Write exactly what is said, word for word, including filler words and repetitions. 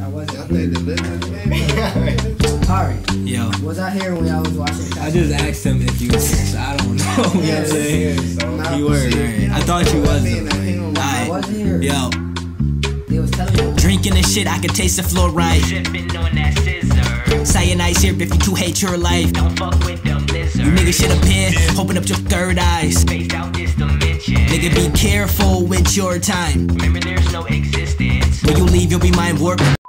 I wasn't. I think the listeners, Alright. Yo. Was I here when y'all was watching? I just asked him if you was here, so I don't know. You know what I'm saying? You were, right? I thought you was. I wasn't here. Yo. They was telling me. Drinking the shit, I could taste the fluoride. Sipping on that scissor. Cyanide syrup if you too hate your life. Don't fuck with them lizards. You niggas should appear, open up your third eyes. Spaced out this dimension. Nigga, be careful with your time. Remember, there's no existence. When you leave, you'll be mind warped.